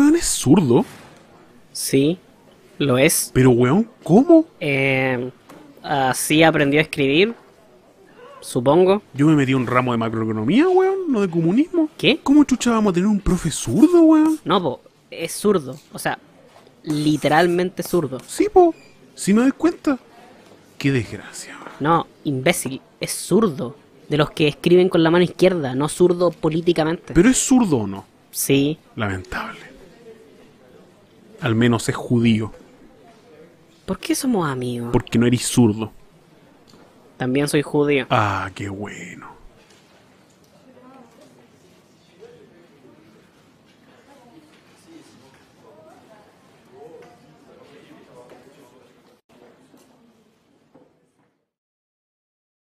weón es zurdo? Sí, lo es. Pero weón, ¿cómo? Así aprendió a escribir, supongo. Yo me metí a un ramo de macroeconomía, weón, no de comunismo. ¿Qué? ¿Cómo chucha vamos a tener un profe zurdo, weón? No, po, es zurdo. O sea, literalmente zurdo. Sí, po, si me doy cuenta. Qué desgracia, weón. No, imbécil, es zurdo. De los que escriben con la mano izquierda, no zurdo políticamente. Pero es zurdo o no. Sí, Lamentable. Al menos es judío, ¿por qué somos amigos? porque no eres zurdo. También soy judío. Ah, qué bueno.